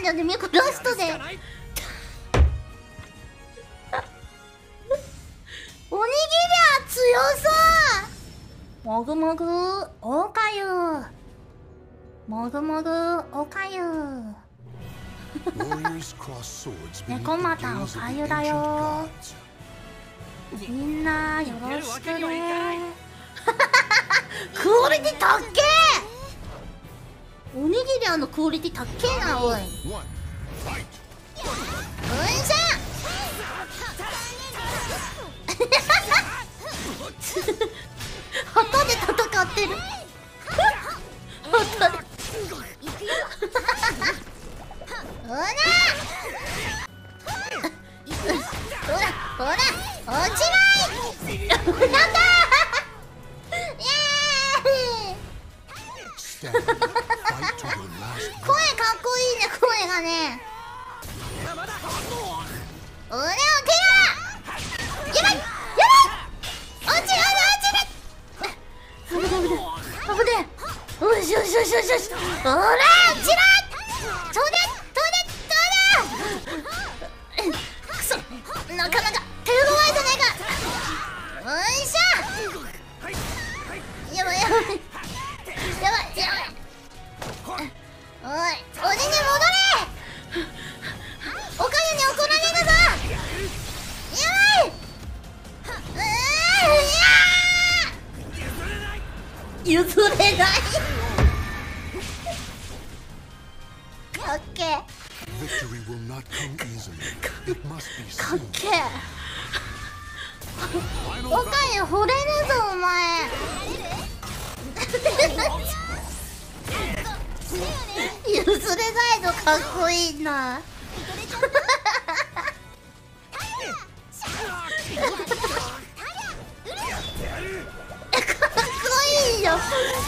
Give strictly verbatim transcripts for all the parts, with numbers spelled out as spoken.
だね、ミコラストでおにぎりは強そう。もぐもぐおかゆ、もぐもぐおかゆ猫又おかゆだよ。みんなよろしくねクオリティたっけー。おにぎりあのクオリティたっけーな。おい、うんしゃ旗で戦ってる旗でほらほらほら落ちないなんだイエーイ声かっこいいね、声がね。俺を蹴らやばいやばい落ちる落ちる危ね危ねよしよしよしよしよしほら落ちろちょうでちょうでちょうでくそなかなか手が弱いじゃないか。よいしょやばいやばいやばいやばいおいおじに戻れおかゆに怒られるぞやばい譲れないかっけーかっけーおかゆ惚れるぞお前譲れないのかっこいいなかっこいいよ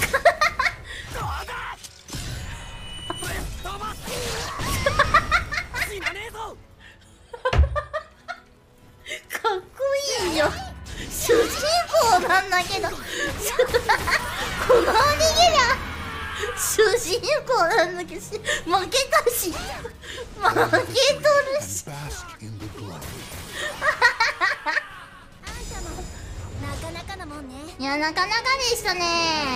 かっこいいよ主人公なんだけどこのおにぎりは主人公なんだけど負けたし負けとるしいや、なかなかでしたね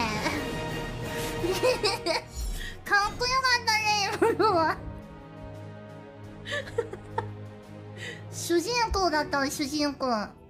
かっこよかったね今のは主人公だったわ主人公。